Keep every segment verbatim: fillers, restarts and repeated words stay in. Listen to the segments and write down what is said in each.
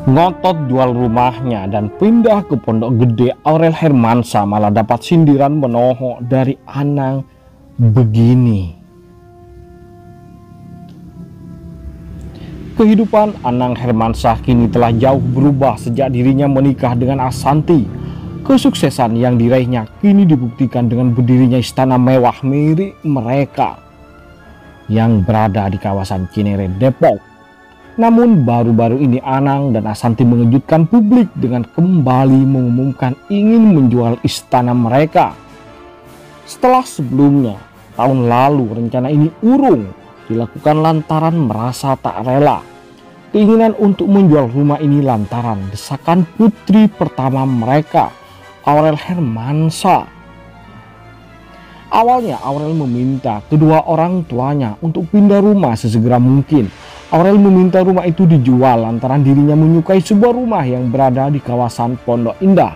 Ngotot jual rumahnya dan pindah ke Pondok Gede, Aurel Hermansyah malah dapat sindiran menohok dari Anang begini. Kehidupan Anang Hermansyah kini telah jauh berubah sejak dirinya menikah dengan Ashanty. Kesuksesan yang diraihnya kini dibuktikan dengan berdirinya istana mewah milik mereka yang berada di kawasan Cinere, Depok. Namun baru-baru ini Anang dan Ashanty mengejutkan publik dengan kembali mengumumkan ingin menjual istana mereka. Setelah sebelumnya tahun lalu rencana ini urung dilakukan lantaran merasa tak rela keinginan untuk menjual rumah ini lantaran desakan putri pertama mereka, Aurel Hermansyah. Awalnya Aurel meminta kedua orang tuanya untuk pindah rumah sesegera mungkin. Aurel meminta rumah itu dijual lantaran dirinya menyukai sebuah rumah yang berada di kawasan Pondok Indah.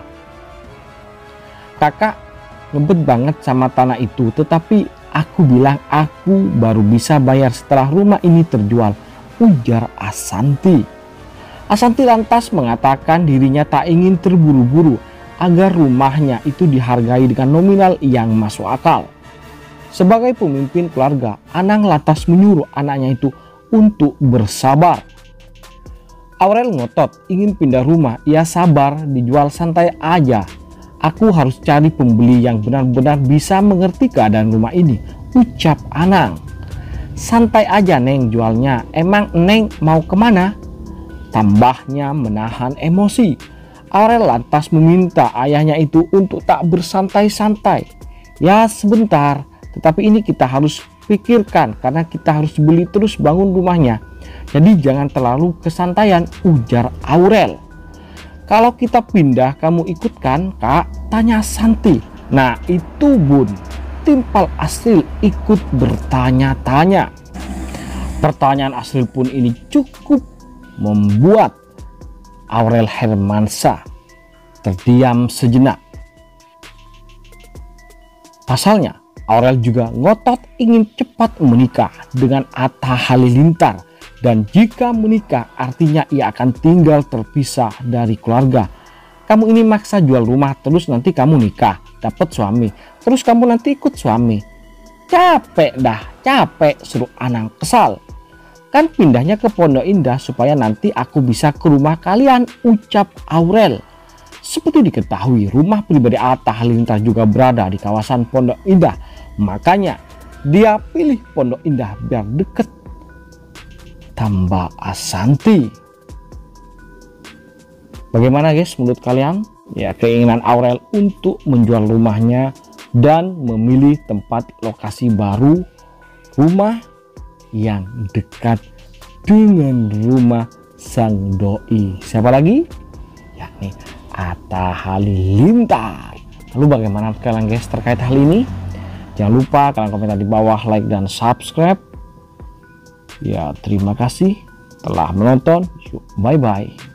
Kakak ngebet banget sama tanah itu, tetapi aku bilang aku baru bisa bayar setelah rumah ini terjual, ujar Ashanty. Ashanty lantas mengatakan dirinya tak ingin terburu-buru agar rumahnya itu dihargai dengan nominal yang masuk akal. Sebagai pemimpin keluarga, Anang lantas menyuruh anaknya itu untuk bersabar. Aurel ngotot ingin pindah rumah, ia sabar, dijual santai aja. Aku harus cari pembeli yang benar-benar bisa mengerti keadaan rumah ini, ucap Anang. Santai aja Neng jualnya, emang Neng mau kemana? Tambahnya menahan emosi. Aurel lantas meminta ayahnya itu untuk tak bersantai-santai. Ya sebentar, tetapi ini kita harus pikirkan karena kita harus beli terus bangun rumahnya. Jadi jangan terlalu kesantaian, ujar Aurel. Kalau kita pindah kamu ikut kan kak? Tanya Ashanty. Nah itu bun, timpal Asril ikut bertanya-tanya. Pertanyaan Asril pun ini cukup membuat Aurel Hermansyah terdiam sejenak. Pasalnya Aurel juga ngotot ingin cepat menikah dengan Atta Halilintar, dan jika menikah artinya ia akan tinggal terpisah dari keluarga. Kamu ini maksa jual rumah terus nanti kamu nikah dapat suami terus kamu nanti ikut suami. Capek dah, capek, seru Anang kesal. Kan pindahnya ke Pondok Indah supaya nanti aku bisa ke rumah kalian, ucap Aurel. Seperti diketahui rumah pribadi Atta Halilintar juga berada di kawasan Pondok Indah. Makanya dia pilih Pondok Indah biar deket, tambah Ashanty. Bagaimana guys menurut kalian? Ya keinginan Aurel untuk menjual rumahnya dan memilih tempat lokasi baru, rumah yang dekat dengan rumah sang doi. Siapa lagi? Yakni Atta Halilintar. Lalu bagaimana kalian guys terkait hal ini? Jangan lupa kalian komentar di bawah, like dan subscribe. Ya terima kasih telah menonton. Bye bye.